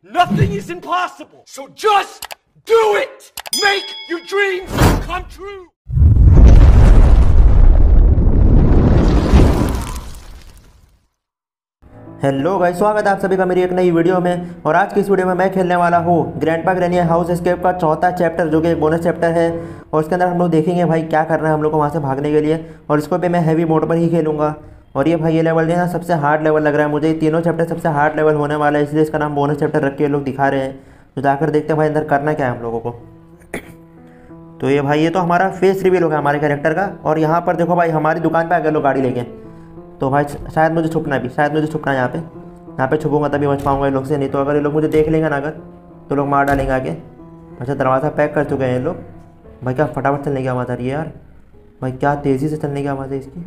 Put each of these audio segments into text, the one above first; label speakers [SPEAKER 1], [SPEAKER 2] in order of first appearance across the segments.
[SPEAKER 1] Nothing is impossible. So just do it. Make your dreams come true.
[SPEAKER 2] Hello guys, स्वागत है आप सभी का मेरी एक नई वीडियो में। और आज की इस वीडियो में मैं खेलने वाला हूँ ग्रैंडपा ग्रैनी हाउस एस्केप का चौथा चैप्टर, जो कि एक बोनस चैप्टर है। और उसके अंदर हम लोग देखेंगे भाई क्या करना है हम लोग को वहाँ से भागने के लिए। और इसको भी मैं हैवी मोड पर ही खेलूँगा। और ये भाई ये लेवल जो है सबसे हार्ड लेवल लग रहा है मुझे। ये तीनों चैप्टर सबसे हार्ड लेवल होने वाला है, इसलिए इसका नाम बोनस चैप्टर रख के लोग दिखा रहे हैं। तो जाकर देखते हैं भाई अंदर करना क्या है हम लोगों को। तो ये भाई ये तो हमारा फेस रिवील होगा हमारे कैरेक्टर का। और यहाँ पर देखो भाई हमारी दुकान पर आ गए लोग गाड़ी लेके। तो भाई शायद मुझे छुपना है यहाँ पे छुपूंगा तभी बच पाऊंगा इन लोग से। नहीं तो अगर ये लोग मुझे देख लेंगे ना अगर, तो लोग मार डालेंगे आगे। अच्छा दरवाज़ा पैक कर चुके हैं ये लोग। भाई क्या फटाफट चलने की आवाज़ आ रही है यार। भाई क्या तेज़ी से चलने की आवाज़ है इसकी।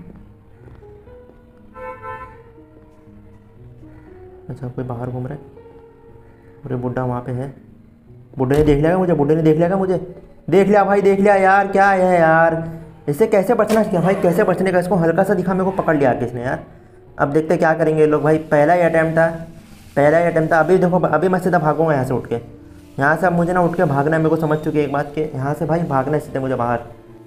[SPEAKER 2] अच्छा कोई बाहर घूम रहा है। और ये बुड्ढा वहाँ पे है। बुड्ढे ने देख लिया मुझे। देख लिया भाई, देख लिया यार। क्या है यार, इससे कैसे बचना चाहिए भाई, कैसे बचने का। इसको हल्का सा दिखा, मेरे को पकड़ लिया किसने यार। अब देखते क्या करेंगे ये लोग। भाई पहला ही अटैम्प्ट था। अभी देखो, अभी मैं सीधा भागूंगा यहाँ से उठ के। यहाँ से अब मुझे ना उठ के भागना है। मेरे को समझ चुकी है एक बात कि यहाँ से भाई भागना है सीधे मुझे बाहर।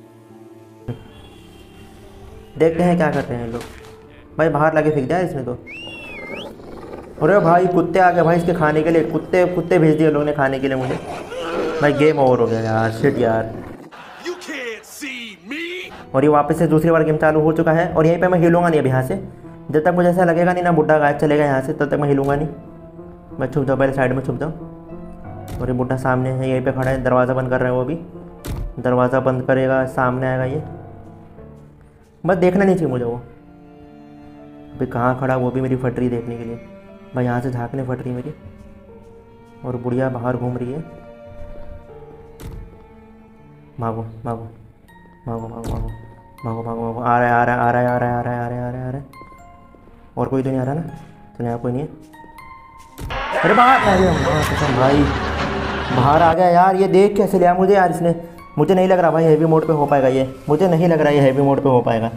[SPEAKER 2] देखते हैं क्या करते हैं ये लोग। भाई बाहर लाके फेंक दिया इसने तो। अरे भाई कुत्ते आ गए भाई इसके खाने के लिए। कुत्ते भेज दिए लोगों ने खाने के लिए मुझे। भाई गेम ओवर हो गया यार, शिट यार। और ये वापस से दूसरी बार गेम चालू हो चुका है। और यहीं पे मैं हिलूंगा नहीं अब यहाँ से, जब तक मुझे ऐसा लगेगा नहीं ना बुड्ढा गायब चलेगा यहाँ से, तब तक मैं हिलूंगा नहीं। मैं छुप जाऊँ, पहले साइड में छुप जाऊँ। और ये बुड्ढा सामने है, यहीं पे खड़ा है। दरवाज़ा बंद कर रहा है वो भी। दरवाज़ा बंद करेगा, सामने आएगा ये। बस देखना नहीं चाहिए मुझे वो। अभी कहाँ खड़ा, वो भी मेरी फटरी देखने के लिए। भाई यहाँ से झाँकने फटरी मेरी। और बुढ़िया बाहर घूम रही है। भागो भागो भागो भागो भागो भागो भागो भागो। आ रहा है। और कोई तो नहीं आ रहा ना। तो यहाँ कोई नहीं है। अरे बाहर आ गया भाई, बाहर आ गया यार। ये देख कैसे लिया मुझे यार इसने। मुझे नहीं लग रहा भाई हैवी मोड पे हो पाएगा ये। मुझे नहीं लग रहा ये हैवी मोड पे हो पाएगा।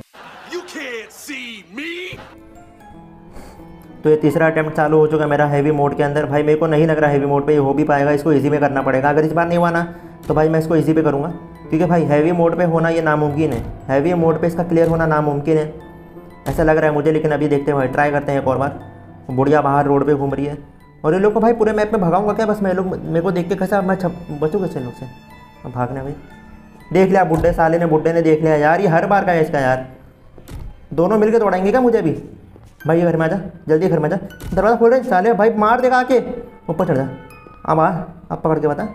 [SPEAKER 2] तो ये तीसरा अटेम्प्ट चालू हो चुका है मेरा हैवी मोड के अंदर। भाई मेरे को नहीं लग रहा हैवी मोड पे ये हो भी पाएगा। इसको इजी में करना पड़ेगा। अगर इस बार नहीं हुआ ना तो भाई मैं इसको इजी पे करूँगा, क्योंकि भाई हैवी मोड पे होना ये नामुमकिन है। हैवी मोड पे इसका क्लियर होना नामुमकिन है, ऐसा लग रहा है मुझे। लेकिन अभी देखते हैं भाई, ट्राई करते हैं एक और बार। बुढ़िया बाहर रोड पे घूम रही है। और ये लोग को भाई पूरे मैप में भगाऊंगा क्या? बस मैं लोग मेरे को देख के कैसा मैं बचूँ कैसे लोग से। अब भागना भाई। देख लिया बुड्ढे ने देख लिया यार। ये हर बार का है इसका यार। दोनों मिलकर तोड़ाएंगे क्या मुझे अभी? भाई घर में आ जा, जल्दी घर में आ जा। दरवाज़ा खोल रहे साले, भाई मार देगा आके। ऊपर चढ़ जा। अब पकड़ के बता।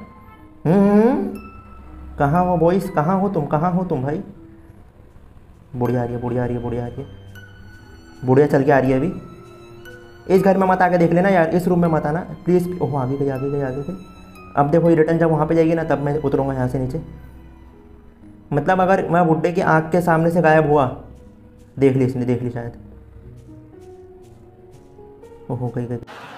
[SPEAKER 2] कहाँ हो बॉयस, कहाँ हो तुम भाई? बुढ़िया आ रही है। बुढ़िया चल के आ रही है अभी। इस घर में मत आके देख लेना यार, इस रूम में मत आना प्लीज़। ओह आगे गई। अब देखो ये रिटर्न जब वहाँ पे जाएगी ना, तब मैं उतरूँगा यहाँ से नीचे। मतलब अगर मैं बुड्ढे की आँख के सामने से गायब हुआ, देख ली शायद। ओह गई।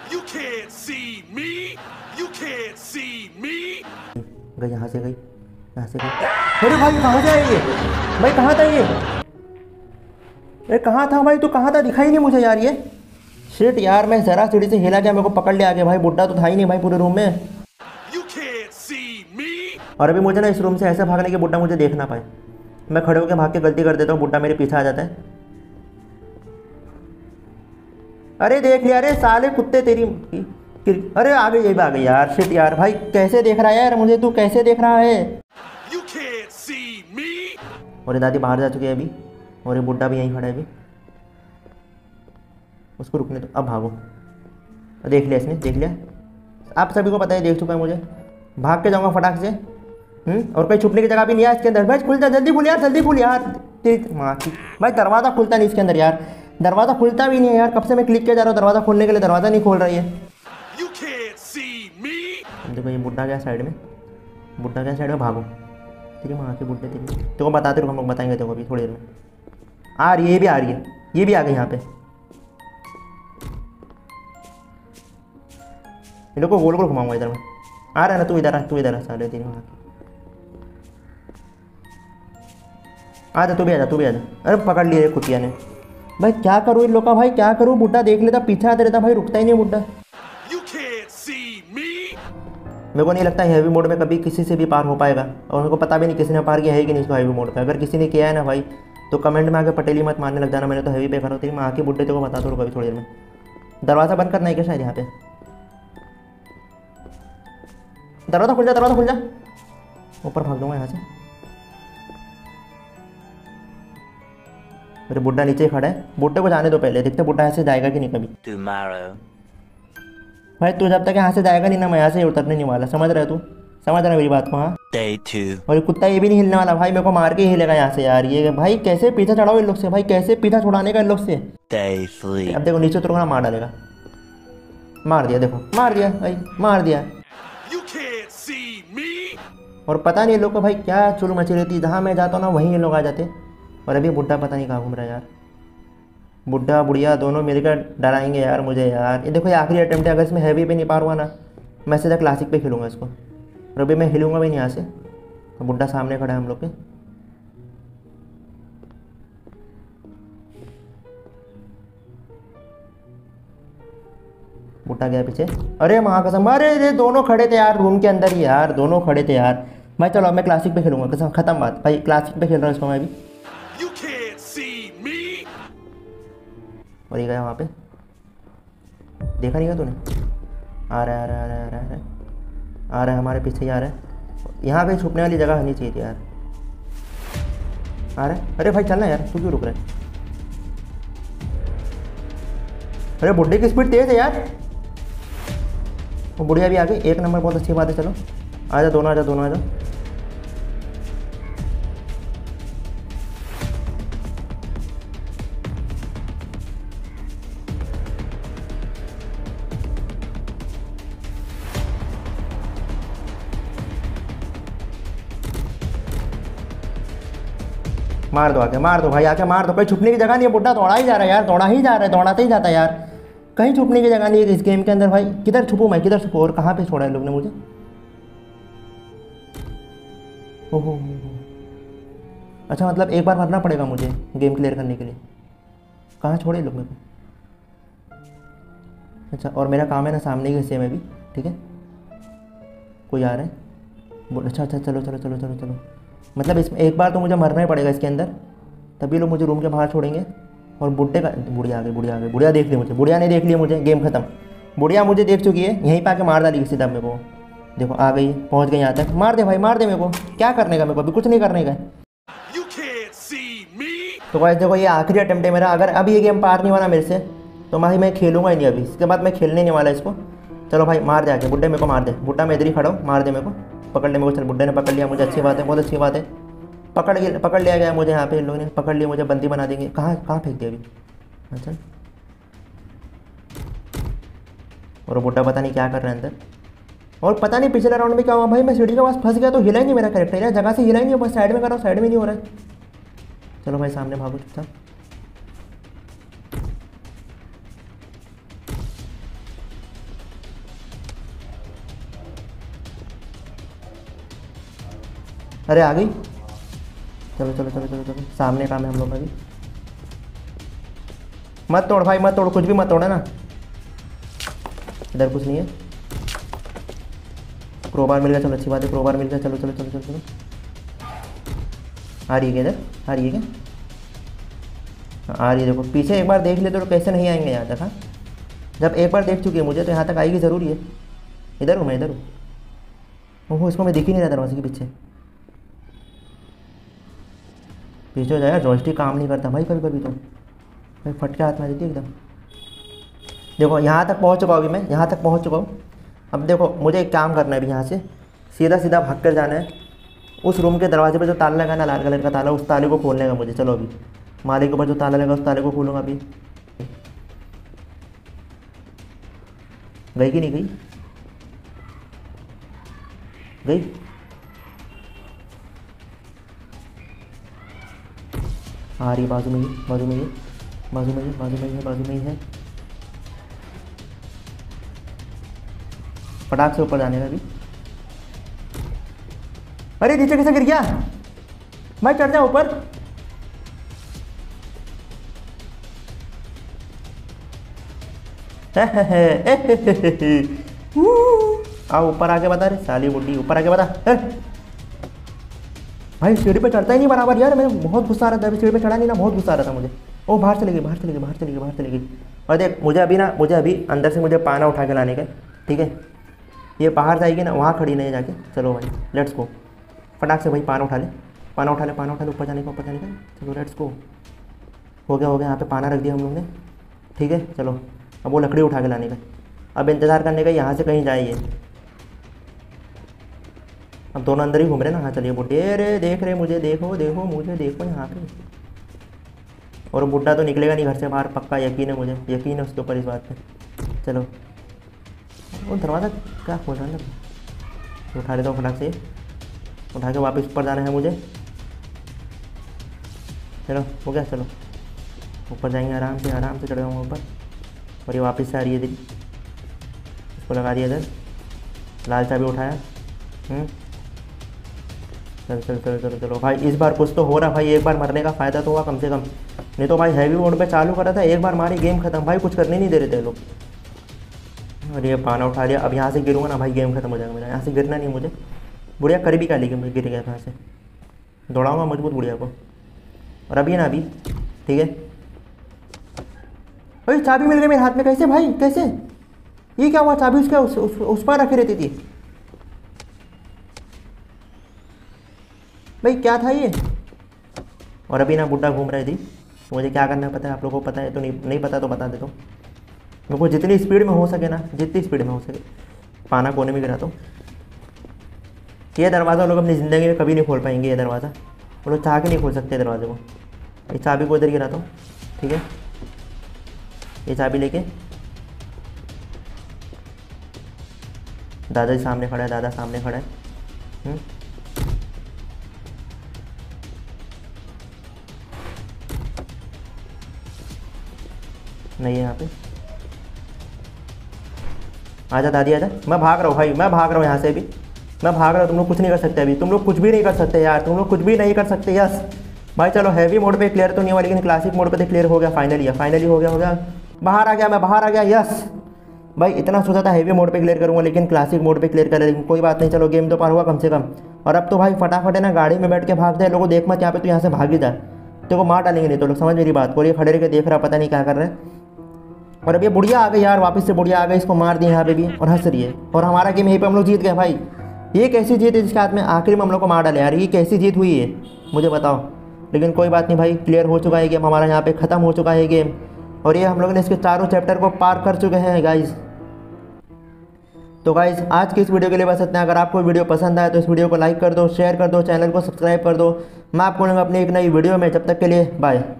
[SPEAKER 2] गई यहाँ से गई। अरे भाई कहाँ से आई ये? भाई कहाँ था ये? अरे कहाँ था भाई? तू कहाँ था? दिखाई नहीं मुझे यार ये। शिट यार, मैं जरा सीढ़ी से हिला गया, मेरे को पकड़ लिया आगे। भाई बुड्ढा तो था ही नहीं भाई पूरे रूम में। और अभी मुझे ना इस रूम से ऐसे भागने के बुड्ढा मुझे देख ना पाए। मैं खड़े होकर भाग के गलती कर देता हूँ, बुड्ढा मेरे पीछे आ जाता है। अरे देख लिया, अरे साले कुत्ते तेरी। अरे आ गई, ये भी आ गई यार। शिट यार, भाई कैसे देख रहा है यार मुझे? तू कैसे देख रहा है? और ये दादी बाहर जा चुकी है अभी। और ये बुड्ढा भी यहीं खड़ा है अभी। उसको रुकने दो, अब भागो। देख लिया इसने, देख लिया। आप सभी को पता है, देख चुका है मुझे। भाग के जाऊंगा फटाक से। और कोई छुपने की जगह भी नहीं है इसके अंदर। भाई खुल जा, जल्दी खुल यार। माँ की भाई, दरवाज़ा खुलता नहीं इसके अंदर यार। दरवाज़ा खुलता भी नहीं है यार। कब से मैं क्लिक किया जा रहा हूँ दरवाज़ा खोलने के लिए, दरवाज़ा नहीं खोल रही है। देखो ये बुड्ढा गया साइड में। भागो तेरी माँ की बुड्ढे तेरी। तेको बताते रहो, हम लोग बताएंगे तेको अभी थोड़ी देर में। आ रही है, ये भी आ गई यहाँ पे। इन लोग को गोल घुमाऊंगा इधर में। आ रहा है ना, तू इधर आ साले तेरी माँ की। आजा तू भी आजा। अरे पकड़ लिए कुतिया ने। भाई क्या करूँ इन लोग का, भाई क्या करूँ? बुड्ढा देख लेता, पीछे आते रहता, भाई रुकता ही नहीं बुड्ढा। मेरे को नहीं लगता हैवी मोड में कभी किसी से भी पार हो पाएगा, और मेरे को पता भी नहीं किसी ने पार किया है कि नहीं इसको हैवी मोड पे। अगर किसी ने किया है ना भाई तो कमेंट में आके पटेली मत मारने लग जाना, मैंने तो हैवी पे करा होती। मैं आके बुड्ढे को बता दूँ कभी थोड़ी देर में। दरवाज़ा बंद करना है क्या शायद यहाँ पे? दरवाज़ा खुल जा, दरवाज़ा खुल जा। ऊपर भाग दूंगा यहाँ से। मेरे बुड्ढा नीचे ही खड़ा है, बुड्ढे को जाने दो पहले, देखते बुड्ढा यहाँ से जाएगा कि नहीं कभी। भाई तू जब तक यहाँ से जाएगा नहीं ना, मैं यहाँ से उतरने नहीं वाला, समझ रहे तू? समझ रहा है मेरी बात को? हाँ। और ये कुत्ता ये भी नहीं हिलने वाला भाई, मेरे को मार के ही हिलेगा यहाँ से यार। ये भाई कैसे पीछा चढ़ाओ इन लोग से भाई, कैसे पीछा छुड़ाने का इन लोग से। अब देखो नीचे उतरूंगा मार डालेगा। मार दिया, देखो मार दिया भाई, मार दिया। और पता नहीं लोग को भाई क्या चुल मची रहती, जहाँ मैं जाता हूँ ना वहीं ये लोग आ जाते। और अभी बुड्ढा पता नहीं कहाँ घूम रहा है यार। बुड्ढा बुढ़िया दोनों मिलकर डराएंगे यार मुझे यार। ये देखो ये आखिरी अटेम्प्ट है, अगर इसमें हैवी पे नहीं पार हुआ ना मैं सीधा क्लासिक पे खेलूँगा इसको। और अभी मैं हिलूँगा भी नहीं यहाँ से। तो बुड्ढा सामने खड़ा है हम लोग के। बुड्ढा गया पीछे। अरे माँ कसम, अरे दोनों खड़े थे यार रूम के अंदर ही यार, दोनों खड़े थे यार। मैं चलो मैं क्लासिक पे खेलूँगा कसम, खत्म बात भाई, क्लासिक पे खेल रहा हूँ इसको मैं भी। और ये गया वहाँ पे, देखा नहीं क्या तूने? आ रहा है, आ रहा है, आ रहा है, आ रहा है, आ रहा है, हमारे पीछे ही आ रहा है। यहाँ पे छुपने वाली जगह होनी चाहिए थी यार। आ रहा है, अरे भाई चलना यार, तू क्यों रुक रहा है? अरे बुड्ढे की स्पीड तेज है यार। वो बुढ़िया भी आ गई, एक नंबर, बहुत अच्छी बात है। चलो आजा दोनों, आजा दोनों, आजा। मार दो आके, मार दो भाई आके, मार दो। कहीं छुपने की जगह नहीं है, बुड्ढा दौड़ा ही जा रहा है यार, दौड़ा ही जा रहा है, दौड़ाते ही जाता है यार। कहीं छुपने की जगह नहीं है इस गेम के अंदर भाई। किधर छुपूँ मैं, किधर छुपूँ? और कहाँ पे छोड़ा है लोग ने मुझे? ओहो, अच्छा मतलब एक बार मरना पड़ेगा मुझे गेम क्लियर करने के लिए। कहाँ छोड़े लोग मेरे को? अच्छा, और मेरा काम है ना सामने के हिस्से में भी, ठीक है। कोई आ रहा है, अच्छा अच्छा, चलो चलो चलो चलो चलो। मतलब इसमें एक बार तो मुझे मरना ही पड़ेगा इसके अंदर, तभी लोग मुझे रूम के बाहर छोड़ेंगे। और बुड्ढे का, बुढ़िया आ गई, बुढ़िया आ गई, बुढ़िया देख ली मुझे, बुढ़िया ने देख लिया मुझे, गेम खत्म। बुढ़िया मुझे देख चुकी है, यहीं पे आके मार डाली सीधा मेरे को। देखो आ गई, पहुंच गई यहाँ तक। मार दे भाई, मार दे मेरे को। क्या करने का मेरे को? अभी कुछ नहीं करने का। तो भाई देखो ये आखिरी अटेम्प्ट है मेरा। अगर अभी ये गेम पार नहीं हुआ ना मेरे से तो भाई मैं खेलूंगा ही नहीं अभी, इसके बाद मैं खेलने नहीं वाला इसको। चलो भाई मार दे आके, बुड्ढे मेरे को मार दे। बुड्ढा मैं इधर ही खड़ा हूँ, मार दे मेरे को, पकड़ ले मेरे को। चल बुड्ढे ने पकड़ लिया मुझे, अच्छी बात है, बहुत अच्छी बात है। पकड़ लिया गया मुझे, यहाँ पे इन लोगों ने पकड़ लिया मुझे, बंदी बना देंगे। कहाँ कहाँ फेंक दिया अभी? अच्छा, और बुड्ढा पता नहीं क्या कर रहा है अंदर। और पता नहीं पिछले राउंड में क्या हुआ भाई, मैं सीढ़ी के पास फंस गया तो हिला ही नहीं मेरा कैरेक्टर यार, जगह से हिला ही नहीं। बस साइड में कर रहा हूँ, साइड में नहीं हो रहा है। चलो भाई सामने भागो चुपचाप। अरे आ गई, चलो चलो चलो चलो चलो, सामने काम है हम लोग का भी। मत तोड़ भाई, मत तोड़, कुछ भी मत तोड़ा ना। इधर कुछ नहीं है। क्रोबार मिल गया, चलो अच्छी बात है, क्रोबार मिल गया। चलो चलो चलो चलो चलो। आ रही है क्या इधर? आ रही है क्या? आ रही है, देखो पीछे एक बार देख ले तो कैसे नहीं आएंगे यहाँ तक। हाँ, जब एक बार देख चुकी है मुझे तो यहाँ तक आएगी ज़रूरी है। इधर हूँ मैं, इधर हूँ। ओहो, इसको मैं दिख ही नहीं रहा दरवाजे के पीछे। पीछे हो जाएगा, जॉयस्टिक काम नहीं करता भाई कभी कभी तो भाई, फट के हाथ में देती एकदम। देखो यहाँ तक पहुँच चुका हूँ अभी मैं, यहाँ तक पहुँच चुका हूँ। अब देखो मुझे एक काम करना है अभी, यहाँ से सीधा सीधा भाग कर जाना है उस रूम के दरवाजे पे जो ताला लगा ना, लाल कलर का ताला, उस ताले को खोलने का मुझे। चलो अभी माले के ऊपर जो ताला लगा उस ताले को खोलूँगा अभी। गई कि नहीं गई? गई। आ रही, बाजू में ही, बाजू में ही, बाजू में ही, बाजू में ही है, बाजू में ही है। फटाक से ऊपर जाने का भी। अरे नीचे कैसे गिर गया? मैं चढ़ जाऊं ऊपर? आओ ऊपर आके बता रे साली बुड्ढी, ऊपर आके बता। भाई सीढ़ी पे चढ़ता ही नहीं बराबर यार, मैं बहुत गुस्सा आ रहा था अभी, सीढ़ी पे चढ़ा नहीं ना, बहुत गुस्सा आ रहा था मुझे। ओ बाहर चले गई, बाहर चले गई, बाहर चले गई, बाहर चले गई। और देख मुझे अभी अंदर से मुझे पाना उठा के लाने का, ठीक है। ये बाहर जाएगी ना, वहाँ खड़ी नहीं जाके। चलो भाई लेट्स गो, फटाक से भाई पाना उठा ले, पाना उठा ले, पाना उठा ले, ऊपर जाने का, ऊपर जाने का। चलो लेट्स गो, हो गया यहाँ पे पाना रख दिया हम लोग ने, ठीक है। चलो अब वो लकड़ी उठा के लाने का, अब इंतज़ार करने का यहाँ से कहीं जाइए। अब दोनों अंदर ही घूम रहे ना। हाँ चलिए बुड्ढे रे, देख रहे मुझे, देखो देखो मुझे, देखो यहाँ पे। और बुड्ढा तो निकलेगा नहीं घर से बाहर, पक्का यकीन है मुझे, यकीन है उसके ऊपर इस बात पे। चलो वो दरवाज़ा क्या खोल रहा है, उठा लेता हूँ फटाक से, उठा के वापस ऊपर जाना है मुझे। चलो हो गया, चलो ऊपर जाएंगे, आराम से चढ़ जाऊँगा ऊपर। और ये वापस से आ रही है दीदी, इसको लगा दिया इधर, लाल चाबी उठाया। चलो चलो चलो चलो चलो भाई, इस बार कुछ तो हो रहा भाई, एक बार मरने का फ़ायदा तो हुआ कम से कम, नहीं तो भाई हैवी मोड पे चालू करा था, एक बार मारी गेम खत्म भाई, कुछ करने नहीं दे रहे थे लोग। और ये पाना उठा लिया, अब यहाँ से गिरूंगा ना भाई गेम खत्म हो जाएगा मेरा, यहाँ से गिरना नहीं मुझे। बुढ़िया करीबी का लेकिन मैं गिर गया था यहाँ से, दौड़ाऊँगा मजबूत बुढ़िया को। और अभी ना अभी, ठीक है। भाई चाबी मिल गई मेरे हाथ में, कैसे भाई कैसे, ये क्या हुआ, चाबी उसका उस पर रखी रहती थी भाई, क्या था ये। और अभी ना बुड्ढा घूम रही थी, तो मुझे क्या करना है पता है, आप लोगों को पता है तो नहीं पता तो बता देता हूँ। मेरे को जितनी स्पीड में हो सके ना, जितनी स्पीड में हो सके, पाना कोने में गिरा तो। ये दरवाज़ा लोग अपनी ज़िंदगी में कभी नहीं खोल पाएंगे, ये दरवाज़ा वो लोग चाह के नहीं खोल सकते दरवाजे को। ये चाबी को इधर गिराता हूँ, ठीक है। ये चाबी लेके, दादा जी सामने खड़ा है, दादा सामने खड़ा है। नहीं है यहाँ पे, आजा दादी आजा, मैं भाग रहा हूँ भाई, मैं भाग रहा हूँ यहाँ से भी, मैं भाग रहा हूँ। तुम लोग कुछ नहीं कर सकते अभी, तुम लोग कुछ भी नहीं कर सकते यार, तुम लोग कुछ भी नहीं कर सकते। यस भाई चलो, हैवी मोड पे क्लियर तो नहीं हुआ, लेकिन क्लासिक मोड पे तो क्लियर हो गया फाइनली, फाइनली हो गया। बाहर आ गया, मैं बाहर आ गया। यस भाई, इतना सोचा था हैवी मोड पे क्लियर करूँगा, लेकिन क्लासिक मोड पे क्लियर कर, लेकिन कोई बात नहीं, चलो गेम तो पार हुआ कम से कम। और अब तो भाई फटाफट है ना, गाड़ी में बैठ के भागते हैं, लोगों देख मत यहाँ पे, तो यहाँ से भाग ही जा, तो को मार डालेंगे नहीं तो लोग, समझ मेरी बात को। ये खड़े रह के देख रहा, पता नहीं क्या कर रहे हैं। और अब ये बुढ़िया आ गई यार, वापस से बुढ़िया आ गई, इसको मार दिया यहाँ पे भी, और हंस रही है। और हमारा गेम यहीं पे हम लोग जीत गए भाई। ये कैसी जीत है जिसके हाथ में आखिरी में हम लोग को मार डाले यार, ये कैसी जीत हुई है मुझे बताओ। लेकिन कोई बात नहीं भाई, क्लियर हो चुका है गेम हमारा, यहाँ पे ख़त्म हो चुका है गेम। और ये हम लोग ने इसके चारों चैप्टर को पार कर चुके हैं गाइज़। तो गाइज़ आज की इस वीडियो के लिए बस इतना। अगर आपको वीडियो पसंद आए तो इस वीडियो को लाइक कर दो, शेयर कर दो, चैनल को सब्सक्राइब कर दो। मैं आपको मिलूंगा अपनी एक नई वीडियो में, जब तक के लिए बाय।